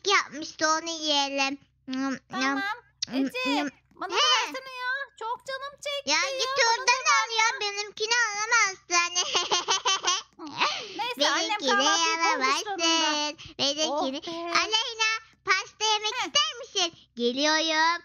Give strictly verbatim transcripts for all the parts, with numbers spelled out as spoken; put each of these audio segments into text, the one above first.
yapmıştı, onu yiyelim. Tamam. Ece bana He. versene ya. Çok canım çekti Ya ya. git Bana oradan al ya, benimkini alamazsın. Neyse annem Benimkini kahvaltıyı koymuş sonunda. alamazsın. Benimkini. Oh be. Aleyna, pasta yemek Heh. ister misin? Geliyorum.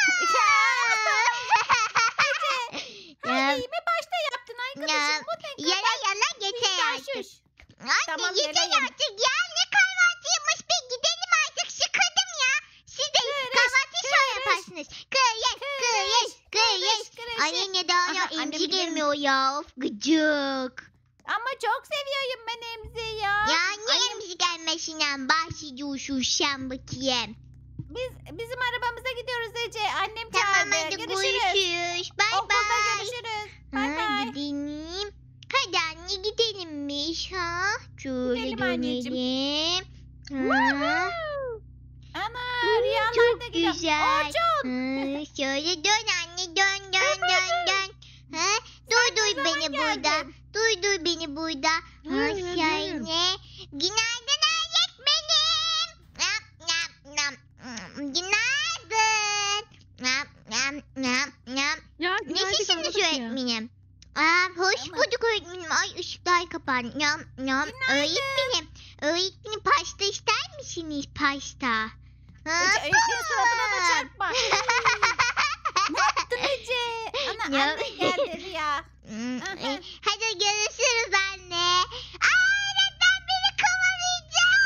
Hadi mi başta yaptın arkadaşım? Bu ne Yala yala geçer kadar artık. şuş. Anne Tamam, yeter yalayım. artık ya. Ne kahvaltıymış be, gidelim artık, sıkıldım ya. Siz de Kırış, kahvaltıyı sonra kırış. yaparsınız. Kıyış kıyış kıyış. kırış. Anne daha ya Aha, annem emzi gidelim. yemiyor ya. Of, gıcık. Ama çok seviyorum ben Emzi'yi ya. Ya ne Annem- emzi gelmesinden bahsediyorsun sen bakayım. Biz bizim arabamıza gidiyoruz Ece. Annem Tamam çağırdı. hadi Görüşürüz. görüşürüz. Bay Okulda bay. görüşürüz. Ha, Bay bay. gidelim. Hadi anne gidelim biz ha. Şöyle Gidelim anneciğim. dönelim. Ha. Ana Hmm, rüyalar çok da gidiyor. güzel. Orçun. Ha, şöyle dön anne, dön dön dön dön. Ha, duy duy zaman beni burada. geldin? Duy duy beni burada. Ha, Duyuyorum, şöyle. duyuyorum. Günaydın öğretmenim. Nam nam nam. Hmm, Günaydın. Nam nam nam nam. Ya günaydın Nasılsınız kaldık ya. öğretmenim? Aa, hoş Tamam. bulduk öğretmenim. Ay ışıklar kapandı. Nam nam. Öğretmenim. Öğretmenim pasta ister misiniz, pasta? Ha? Ece öğretmenin suratına da çarpma. Ne yaptın Ece? Ana Ya. anne geldi Rüya. Hmm, Aha. e, Hadi görüşürüz anne. Aa, öğretmen beni kovalayacak.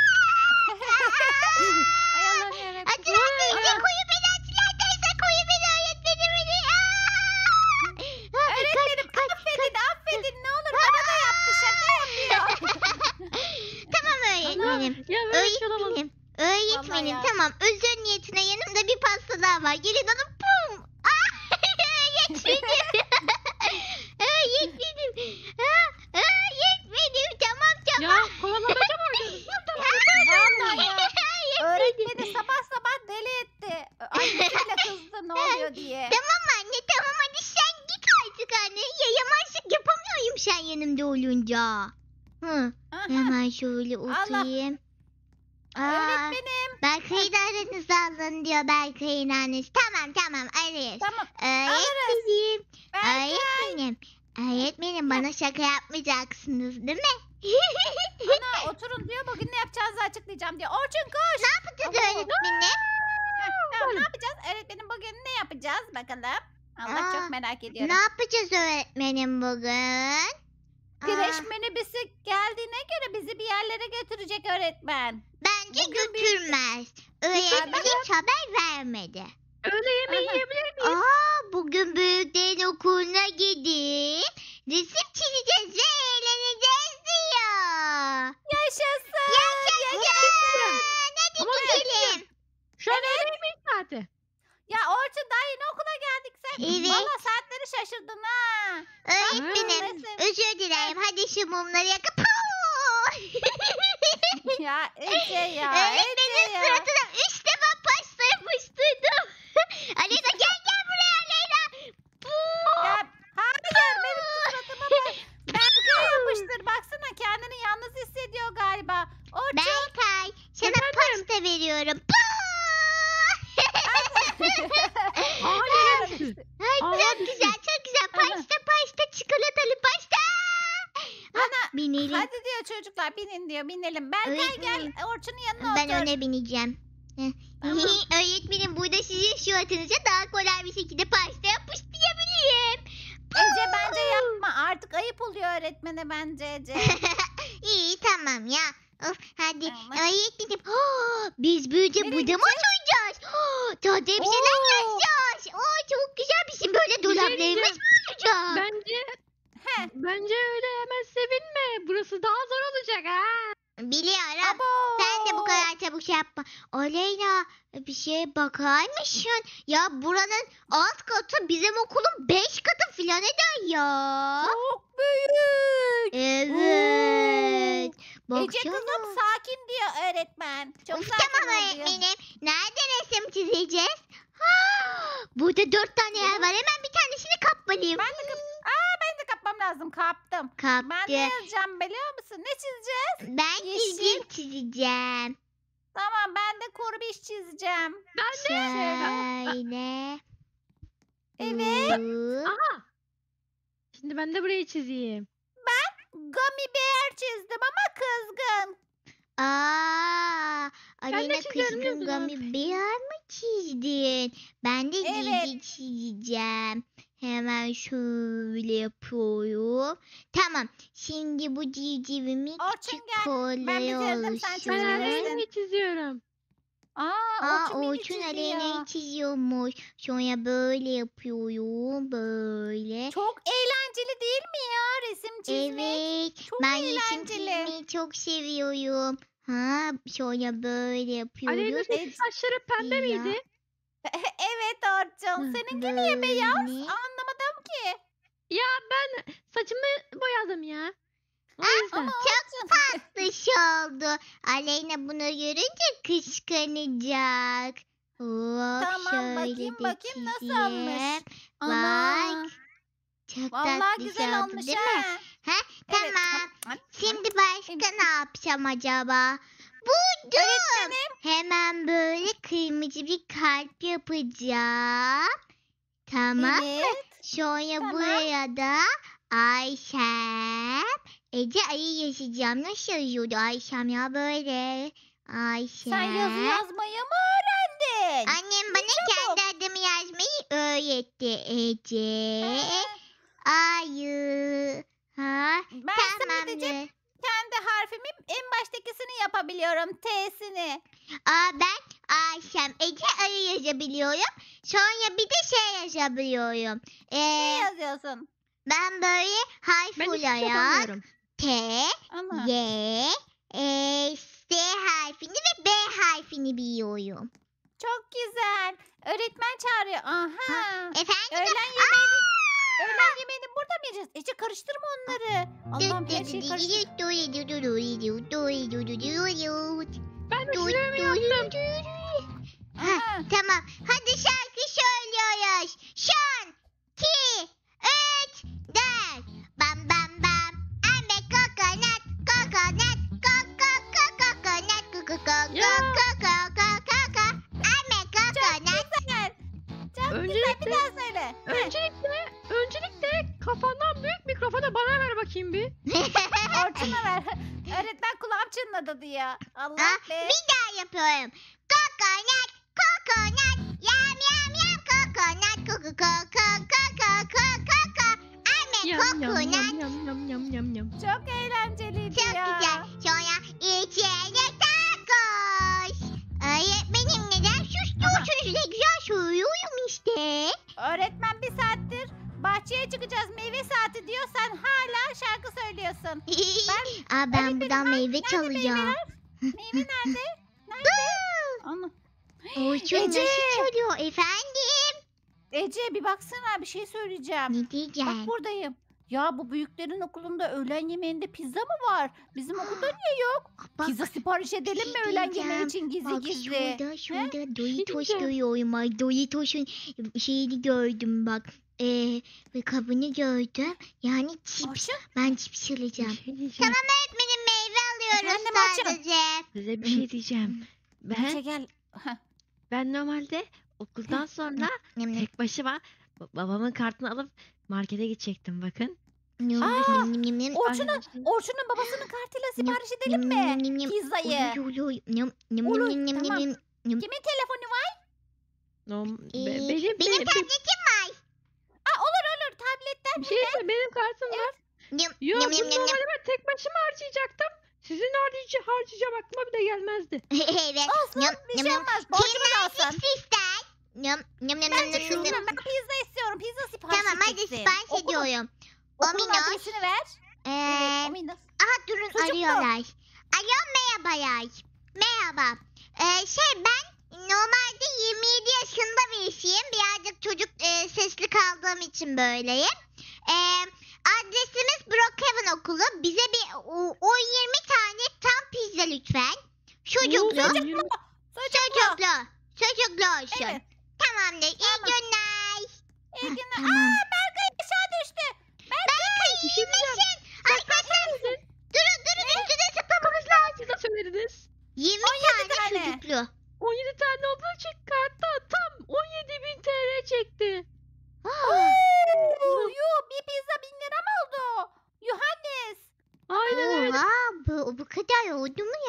Ay Allah'ım yarabbim. Açılan teyze Ana. koyu beni, açılan teyze koyu beni, öğretmenim beni. Aa! Ha, Öğretmenim kaç, kaç, affedin affedin ne olur bana da yaptı şaka yapıyor. Tamam öğretmenim. Ya böyle bir şey olamaz. Öğretmenim. Vallahi Öğretmenim ya. tamam. Özür niyetine yanımda bir pasta daha var. Gelin onu pum. Aa, öğretmenim. Öğretmenim. Aa, öğretmenim. Tamam Ya tamam. kovalamaca mı oynuyorsun? Vallahi ya. Öğretmenim. Öğretmeni sabah sabah deli etti. Annesi bile kızdı ne oluyor diye. Tamam anne tamam, hadi sen git artık anne. Ya yamaçlık yapamıyorum sen yanımda olunca. Hı. Aha. Hemen şöyle oturayım. Aa, Öğretmenim. Berkay'ı da aranızda alın diyor, Berkay'ın annesi. Tamam tamam arayız. Tamam. Öğretmenim. Ben Öğretmenim. Öğretmenim bana şaka yapmayacaksınız değil mi? Ana oturun diyor bugün ne yapacağınızı açıklayacağım diyor. Orçun koş. Ne yapacağız Ama- öğretmenim? Heh, tamam, ne yapacağız? Öğretmenim bugün ne yapacağız bakalım. Allah Aa, çok merak ediyorum. Ne yapacağız öğretmenim bugün? Kreş Aa, minibüsü geldiğine göre bizi bir yerlere götürecek öğretmen. Bence bugün bir- götürmez. Öğretmen hiç haber vermedi. Öğle yemeği Aha. yiyebilir miyiz? Aa, bugün büyüklerin okuluna gidip resim çizeceğiz ve eğleneceğiz diyor. Yaşasın. Yaşasın. Hadi Ama gidelim. Şu an öğle yemeği saati. Ya Orçun daha yeni okula geldik sen. Evet. Valla saatleri şaşırdın ha. Öğretmenim Neyse. özür dilerim. Hadi şu mumları yakıp. Ya Ece ya. Öğretmenin Ece ya. suratına üç defa pasta yapıştırdım. Aleyna gel gel buraya Aleyna. Ya hayır benim suratıma bak. Berkay yapıştır. Baksana kendini yalnız hissediyor galiba. Orçun. Berkay sana Efendim? pasta veriyorum. Hayır. Ay, Aa, çok güzel çok güzel. Pasta pasta çikolatalı pasta. Ana. Binelim. Hadi diyor çocuklar binin diyor binelim. Berkay Öğretmenim. gel Orçun'un yanına Ben otur. ona bineceğim. Heh. Tamam. Öğretmenim burada sizin şu atınıza daha kolay bir şekilde pasta yapıştırabilirim. Ece bence yapma. Artık ayıp oluyor öğretmene bence Ece. İyi tamam ya. Of, hadi. Tamam. Öğretmenim. Oh, biz böylece Nereye burada mı oturacağız? Oh, tadı bir şeyler Oo. yapacağız. Oh, çok güzel. Bizim böyle dolaplarımız diyeceğim. mı olacak? Bence Heh. bence öyle hemen sevinme. Burası daha zor olacak ha. Biliyorum. Abo. Sen de bu kadar çabuk şey yapma. Aleyna bir şeye bakar mısın? Ya buranın alt katı bizim okulun beş katı filan eder ya. Çok büyük. Evet. Ece kızım Baksana. sakin diyor öğretmen. Çok Of, sakin tamam ol diyor. öğretmenim. Nerede resim çizeceğiz? Ha, burada dört tane yer var. Hemen bir tanesini kapmalıyım. Ben de kap Aa ben de kapmam lazım. Kaptım. Ben ne Kaptı. yazacağım biliyor musun? Ne çizeceğiz? Ben Yeşil. çizgi çizeceğim. Tamam ben de kurbiş çizeceğim. Ben de. Şöyle. Evet. Hop. Aha. Şimdi ben de burayı çizeyim. Gummy bear çizdim ama kızgın. Aa, de Alena çiziyorum kızgın diyordun gummy abi. bear mı çizdin? Ben de Evet. Cici çizeceğim. Hemen şöyle yapıyorum. Tamam. Şimdi bu civcivimi Orçun küçük gel. kolları Ben bitirdim, sen Ben oluşsun. çizebilirsin. Aleyna'yı çiziyorum. Aa, Aa, Orçun beni Orçun çiziyor. Alena'yı çiziyormuş. Sonra böyle yapıyorum. Böyle. Çok eğlenceli değil mi ya resim çizmek? Evet. Çok Ben resim eğlenceli. çizmeyi çok seviyorum. Ha, sonra böyle yapıyoruz. Aleyna senin Evet. saçları pembe Ya. miydi? Evet Orçun. Seninki niye beyaz? Anlamadım ki. Ya ben saçımı boyadım ya. O yüzden. Ama Orçun. Tatlış oldu. Aleyna bunu görünce kıskanacak. Hop, Tamam şöyle bakayım de bakayım nasıl çizeyim. olmuş. Ana. Bak. Çok Vallahi tatlış güzel oldu olmuş değil mi? ha. Ha, Evet. tamam. Şimdi başka ne yapacağım acaba? Buldum. Öğretmenim. Hemen böyle kırmızı bir kalp yapacağım. Tamam. Evet. Sonra Tamam. buraya da Ayşem. Ece ayı yazacağım. Nasıl yazıyordu Ayşem ya böyle? Ayşem. Sen yazı yazmayı mı öğrendin? Annem bana çabuk. kendi adımı yazmayı öğretti Ece. Ha, Ayı. Ha, Ben sadece tamamdır. kendi harfimin en baştakisini yapabiliyorum. T'sini. Aa, ben Ayşem. Ece ayı yazabiliyorum. Sonra bir de şey yazabiliyorum. Ne Ee, yazıyorsun? ben böyle harf Ben hiç olarak yapamıyorum. T, Ana. Y, e, S harfini ve B harfini biliyorum. Çok güzel. Öğretmen çağırıyor. Aha. Efendim? Öğlen yemeğini, öğlen yemeğini burada mı yiyeceğiz? Ece karıştırma onları. Allah'ım her şeyi karıştır. Ben de çizimimi yaptım. Ha, Aha. tamam. Hadi şarkı söylüyoruz. Şan, ki, üç, dört. Bam bam bam. I'm a coconut, coconut, coco, coconut, coco, coco, Ya. coco, coco. I'm a Çok coconut. güzel. Çok güzel. Bir Öncelikle, daha söyle. Heh. öncelikle, öncelikle kafandan büyük mikrofonu bana ver bakayım bir. Orçun'a ver. Öğretmen kulağım çınladı diyor. Allah Ah, be. bir daha yapıyorum. Coconut, coconut, yam yam yam, coconut, coco, coco, coco, coco. I'm a Yam yam coconut. yam yam yam yam yam yam. Çok eğlenceliydi Çok ya. güzel. Sonra içeri takoş. Öğretmenim neden sustuyorsunuz? Ne güzel söylüyorum işte. Öğretmen bir saattir bahçeye çıkacağız meyve saati diyor. Sen hala şarkı söylüyorsun. Aa, ben öğretmenim, buradan meyve çalacağım. Meyve nerede? Nerede? Ana. Orçun Ece. nasıl çalıyor efendim? Ece bir baksana bir şey söyleyeceğim. Ne Bak diyeceğim? buradayım. Ya bu büyüklerin okulunda öğlen yemeğinde pizza mı var? Bizim okulda niye yok? Bak, Pizza sipariş edelim mi şey öğlen diyeceğim. yemeği için gizli bak gizli? şurada şurada Doritos diyeceğim. görüyorum. Ay Doritos'un şeyini gördüm bak. Ee, ve kabını gördüm. Yani chips. Orçun Ben chips Bir alacağım. şey diyeceğim. Tamam öğretmenim meyve alıyoruz Efendim Orçun? sadece. Size bir şey diyeceğim. Ece Ben, gel. Heh. ben normalde okuldan sonra Nem nem. tek başıma ba- babamın kartını alıp markete gidecektim bakın. Nem Aa, nem nem nem. Orçun'un Arkadaşlar- Orçun'un babasının kartıyla sipariş edelim Nem mi? nem nem nem. Pizzayı. Olur olur. Nem nem Olur, nem nem tamam. nem nem. Kimin telefonu var? No, Ee, be- benim, benim benim, tabletim var. Aa, olur olur tabletten. bir şey diyeceğim, benim kartım var. Nem Yo, nem bunu nem nem. normalde ben tek başıma harcayacaktım. Sizin harcayacağım, harcayacağım aklıma bile gelmezdi. Evet. Olsun Nem bir nem şey nem. olmaz. Kim Borcumuz olsun. nasıl ister? Nem nem nem nem Bence nem şunu nem. ben pizza istiyorum. Pizza sipariş Tamam hadi edeceksin. sipariş Okulun- ediyorum. Okulun Omino's. adresini ver. Ee, Evet, Ominos. aha durun Çocuk mu? arıyorlar. Alo merhabalar. Merhaba. Ee, şey ben normalde yirmi yedi yaşında birisiyim. Birazcık çocuk e, sesli kaldığım için böyleyim. Ee, adresimiz Brookhaven Okulu. Bize bir o, o yirmi tane tam pizza lütfen. Çocuklu. Oo, Çocuk mu? Çocuk mu? Çocuklu. Çocuklu olsun. Evet. Tamamdır. İyi Tamam. günler. İyi Heh, günler. tamam. Aa Berkay aşağı düştü. Berkay Bir şey iyi diyeceğim. misin? Arkadaşlar durun durun üstüne zıplamamız lazım. Siz de söyleriz. yirmi on yedi tane tane.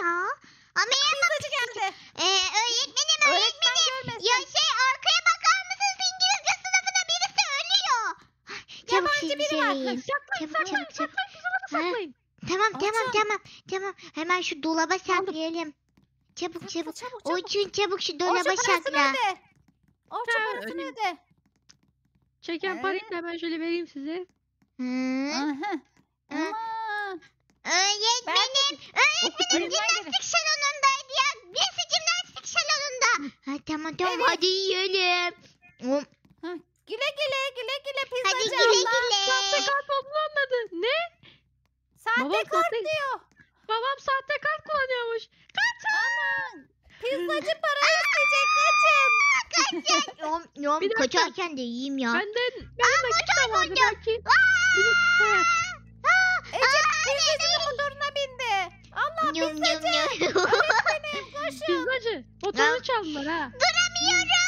ya. Ama ya Pizzacı geldi. e, öğretmenim Öğretmen öğretmenim. görmesin. Ya şey arkaya bakar mısınız İngilizce sınıfına birisi ölüyor. Çabuk Yabancı sizi biri var. seveyim. Saklayın Çabuk saklayın çabuk çabuk. saklayın. Kızıma da saklayın. Tamam tamam Orçun. tamam tamam. Hemen şu dolaba saklayalım. Çabuk Sakla, çabuk. çabuk çabuk. Orçun çabuk şu dolaba Orçun parasını sakla. öde. Orçun Ha, parasını ödeyeyim. öde. Çeken Ee? parayı da ben şöyle vereyim size. Hı? Aha. Hı. Aman. Öğretmenim. Öğretmenim Öğretmen jimnastik salonundaydı ya. Birisi jimnastik salonunda. Ha, tamam tamam Evet. hadi yiyelim. Hop, Güle güle güle güle hadi pizzacı güle abla. Sahte güle. kart olduğunu anladı. Ne? Sahte Babam kart sahte- diyor. Babam sahte kart kullanıyormuş. Aman. Pizzacı parayı isteyecek kaçın. Yom yom Bir dakika. kaçarken de yiyeyim ya. Benden, benim nakit de vardı belki. Bunu koyar. Ece pizzacının motoruna bindi. Allah Yum yum pizzacı. yum. Öğretmenim koşun. Pizzacı. Motorunu çaldılar ha. Duramıyorum.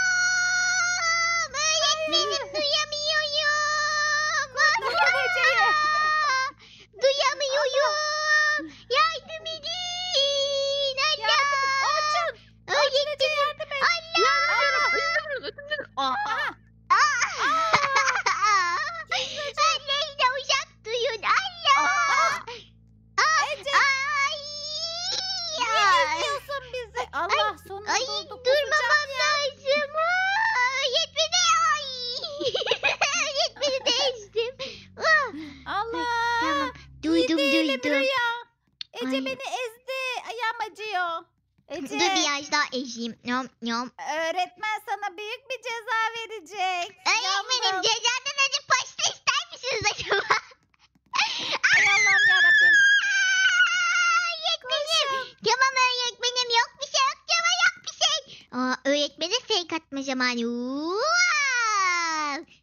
Öğretmenim duyamıyorum. Kurtar Ece'yi. Duyamıyorum. Yardım edin. Yardım. Allah. Orçun. Orçun Ece yardım et. Allah. Ötümden, ötümden. Aa. Aha. Anneyle uzak duyun. Allah. Ece. Ay. Niye Ay. eziyorsun bizi? Allah sonunda Ay bulduk. durmamam lazım. Aa, Yetmedi. Ay. Yetmedi de ezdim. Ah, Allah. Tamam. İyi Duydum değilim duydum. Rüya. Ece Ay. beni ezdi. Ayağım acıyor. Ece. Dur biraz daha ezeyim. Yom yom. Öğretmen sana büyük bir ceza verecek. Öğretmenim Yavrum. cezadan önce pasta ister misiniz acaba? Ay Allah'ım yarabbim. Öğretmenim. Tamam öğretmenim yok bir şey yok tamam yok bir şey. Aa, öğretmene fake atma zamanı. Wow.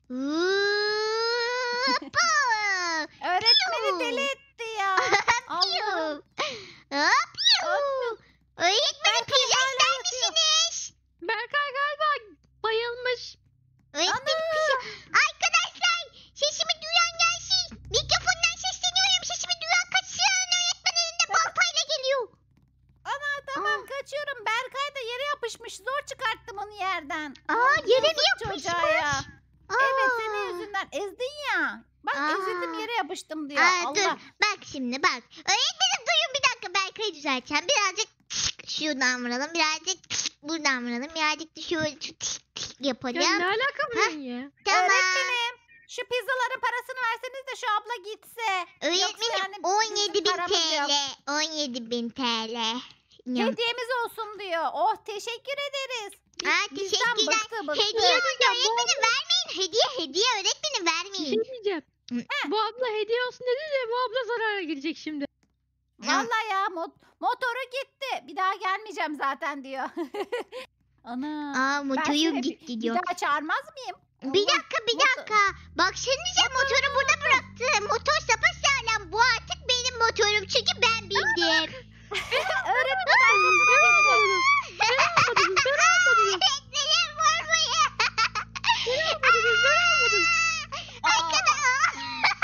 Hoppa. Öğretmeni Piu. deli etti ya. Allah'ım. Hop yuh. Öğretmenim Berkay pizza hala ister yatıyor. misiniz? Berkay galiba bayılmış. Öğretmenim pizza. Arkadaşlar sesimi duyan gelsin. Mikrofondan sesleniyorum. Sesimi duyan kaçsın. Öğretmen elinde baltayla geliyor. Ana tamam kaçıyorum. Berkay da yere yapışmış. Zor çıkarttım onu yerden. Aa, Allah'ım, yere mi yazık çocuğa ya. yapışmış? Evet Aa. senin yüzünden ezdin ya. Bak Aa. ezildim yere yapıştım diyor. Aa, Allah. dur bak şimdi bak. Öğretmenim duyun bir dakika Berkay'ı düzelteceğim. Birazcık şuradan vuralım. Birazcık buradan vuralım. Birazcık da şöyle şu tik tik yapalım. Ya ne alaka bunun ya? Tamam. Öğretmenim şu pizzaların parasını verseniz de şu abla gitse. Öğretmenim yani on yedi bin bizim paramız yok. T L. on yedi bin T L. Ya. Hediyemiz olsun diyor. Oh teşekkür ederiz. Biz- Aa, bizden teşekkürler. bıktı bıktı. Hediye alın öğretmenim vermeyin. Hediye hediye öğretmenim Bir vermeyin. şey diyeceğim. Hı. Bu abla hediye olsun dedi de bu abla zarara girecek şimdi. Vallahi ya mot- motoru gitti. Bir daha gelmeyeceğim zaten diyor. Ana. Aa ben motorum seni bir- gitti Bir diyor. daha çağırmaz mıyım? Bir Allah, dakika bir motor- dakika. Baksanıza motoru burada bıraktım. Motor sapasağlam. Bu artık benim motorum çünkü ben bindim. Öğretmen arkasına bindi. Ben almadım. Ben almadım. Öğretmenim vurmayın. Ben almadım. Ben almadım. Arkadaşlar.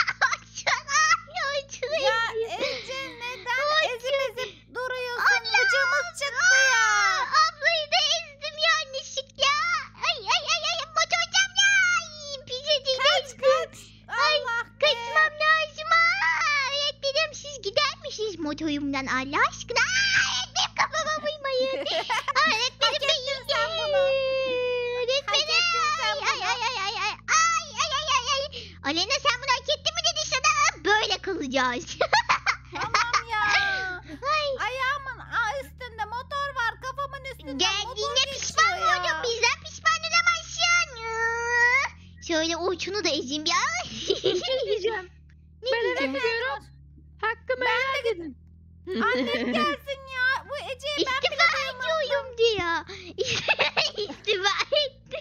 Şuna uçuyor. Ya Ece neden ezip ezip duruyorsun? Gıcığımız çıktı ya. Ablayı da ezdim yanlışlıkla. Ay ay ay ay motor camla. Ay pizzacıyı da Kaç ezdim. kaç. Ay, Allah be. Kaçmam lazım. Aa, öğretmenim siz gider misiniz motorumdan Allah aşkına? Aa, öğretmenim kafama vurmayın. Aa, öğretmenim Hak ettin sen bunu. Öğretmenim. Hak ettin sen Ay, bunu. ay ay ay ay. Ay ay ay ay ay. Alena sen bunu hak ettin mi dedi sana? Böyle kalacağız. Tamam ya. Ay. Ayağımın aa, üstünde motor var. Kafamın üstünde motor Geldiğinde geçiyor pişman mı ya. oldun? Bizden pişman olamazsın. Aa, şöyle uçunu da ezeyim ya. Bir şey diyeceğim. Ne Ben eve diyeceğim? gidiyorum. Hakkımı helal edin. Annem gelsin ya. Bu Ece'yi ben bile İstifa duyamam. ediyorum diyor. İstifa etti.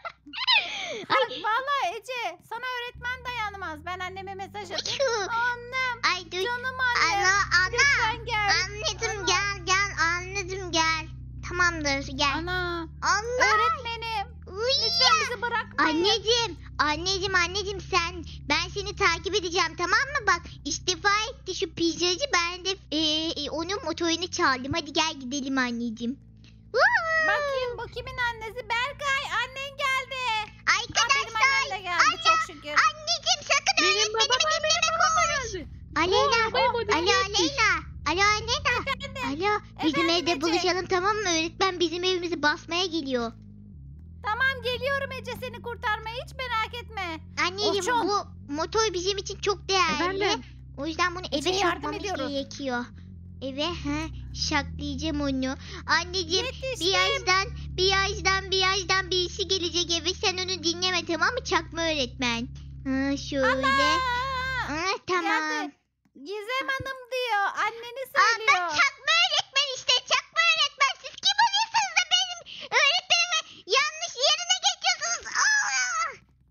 Bak vallahi Ece sana öğretmen dayanamaz. Ben anneme mesaj atayım. Şu. Annem Ay dur. canım annem. Ana ana. Lütfen gel. Anladım Ana. gel gel anladım gel. Tamamdır gel. Ana. Allah. Öğretmenim. Uy. Lütfen bizi bırakmayın. Anneciğim, anneciğim, anneciğim sen ben seni takip edeceğim tamam mı? Bak istifa etti şu pizzacı ben de e, e, onun motorunu çaldım. Hadi gel gidelim anneciğim. Woo! Bakayım bu kimin annesi? Berkay annen geldi. Aa, benim Arkadaşlar annem de geldi çok şükür. anneciğim sakın Benim öğretmenimi babam benim dinleme babama konuş. geldi. Aleyna. Babayı modern Alo etmiş. Aleyna. Alo Aleyna. Efendim. Alo bizim Efendim evde Ece? buluşalım tamam mı? Öğretmen bizim evimizi basmaya geliyor. Tamam geliyorum Ece seni kurtarmaya hiç merak etme. Anneciğim Orçun. bu motor bizim için çok değerli. Efendim? O yüzden bunu eve Ece'ye yardım sokmamız ediyoruz. gerekiyor. Eve he şaklayacağım onu. Anneciğim Yetiştim. birazdan birazdan birazdan birisi gelecek eve sen onu dinleme tamam mı çakma öğretmen. Ha şöyle. Allah! Ha, tamam. Geldi. Gizem Hanım diyor. Anneni Aa, ben söylüyor. çakma öğretmen işte çakma öğretmen. Siz kim oluyorsunuz da benim öğretmenime yanlış yerine geçiyorsunuz. Aa!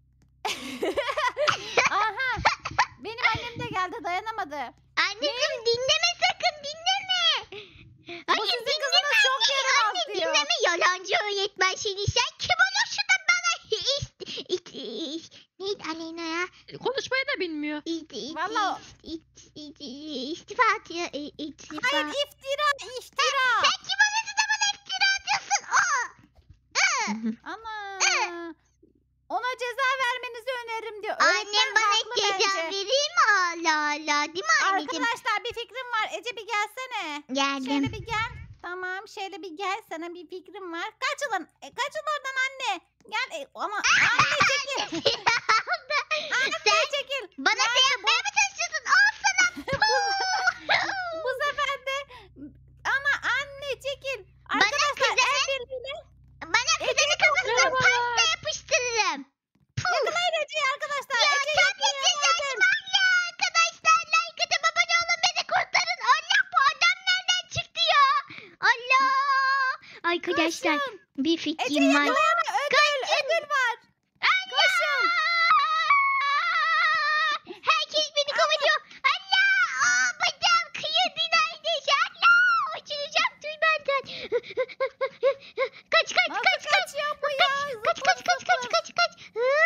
Aha. Benim annem de geldi dayanamadı. Anneciğim dinleme sakın dinleme. Hayır sizin dinleme kızınız çok anne. yaramaz Anne diyor. dinleme yalancı öğretmen seni. Sen kim oluyorsun da bana ist, ist, ist, neydi Aleyna ya? Konuşmayı da bilmiyor. İst, ist, Vallahi- ist, ist, ist, istifa atıyor. e, istifa. Hayır iftira iftira. Sen kim oluyorsun da bana iftira atıyorsun? Aa! Ana. Ona ceza vermenizi öneririm diyor. Annem Öğretmen bana haklı ceza bence. verir mi? Allah Allah değil mi anneciğim? Arkadaşlar bir fikrim var. Ece bir gelsene. Geldim. Şöyle bir gel. Tamam şöyle bir gel sana bir fikrim var. Kaçılın. E, kaçın oradan anne. Gel e, ama anne çekil. Anne çekil. Bana şey yapmaya mı çalışıyorsun? Al sana. Bu sefer de ama anne çekil. Bana Arkadaşlar kızı- el birliğiyle Bana kızının kafasına Merhaba. pasta yapıştırırım. yakalayın Ece'yi arkadaşlar. Ya Ece çok yakalayın. geçeceğim. Allah arkadaşlar like atıp abone olun beni kurtarın. Allah bu adam nereden çıktı ya? Allah. Arkadaşlar Koşun. bir Ece'yi fikrim var. yakalayana ödül, ödül var. Koşun. Herkes beni kovalıyor. Allah! Aa, bacağım kıyıldı neredeyse. Allah! Uçuracağım tüy benden. Kaç kaç Nasıl kaç kaç. kaçıyor bu ya? Kaç kaç kaç kaç kaç kaç kaç.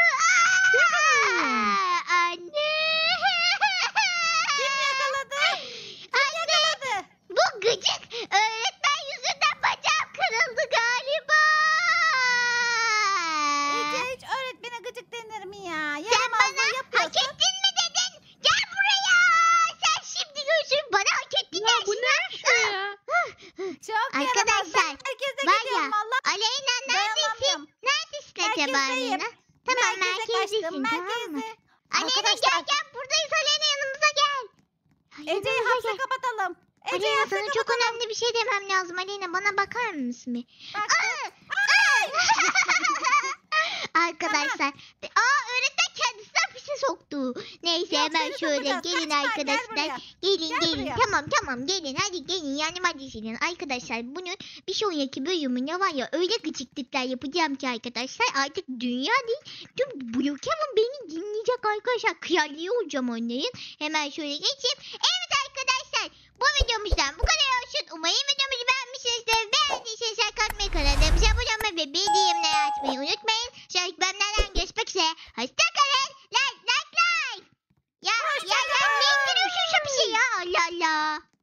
Aa, anne. Kim yakaladı? Kim yakaladı? Bu gıcık öğretmen yüzünden bacağım kırıldı galiba. Ece hiç öğretmene gıcık denir mi ya? Sen Yaramazlığı bana hak yapıyorsun. ettin mi dedin? Gel buraya. Sen şimdi görürsün bana hak ettin Ya bu dersin. ne şey ya? Çok Arkadaşlar, yaramaz. Ben herkese var gidiyorum ya, valla. Aleyna neredesin? Dayanamıyorum. Neredesin acaba Merkezdeyim. Aleyna? Tamam Merkeze merkezdesin kaçtım. tamam mı? Merkezde. Aleyna Arkadaşlar- gel gel buradayız Aleyna yanımıza gel. Ece'yi Yanımıza hapse gel. kapatalım. Ece'yi Aleyna hapse sana çok kapatalım. önemli bir şey demem lazım Aleyna bana bakar mısın bir? Bak, Aa! Arkadaşlar. Aa öğretmen kendisi hapise soktu. Neyse Yok, hemen seni şöyle sokacağız. gelin Kaçma, gel arkadaşlar. buraya. Gelin Gel gelin. buraya. Tamam tamam gelin hadi gelin yani hadi gelin. Arkadaşlar bunun bir sonraki bölümünde var ya öyle gıcıklıklar yapacağım ki arkadaşlar artık dünya değil tüm Brookhaven beni dinleyecek arkadaşlar. Kralliği olacağım onların. Hemen şöyle geçeyim. Evet arkadaşlar bu videomuzdan bu kadar olsun. Umarım videomuzu beğenmişsinizdir. Beğendiyseniz like atmayı, kanalımıza abone olmayı ve bildirimleri açmayı unutmayın. Sonraki bölümlerden görüşmek üzere. Hoşçakalın. Like like like. Ya ya ya ne indiriyorsun şu bir şey ya Allah Allah.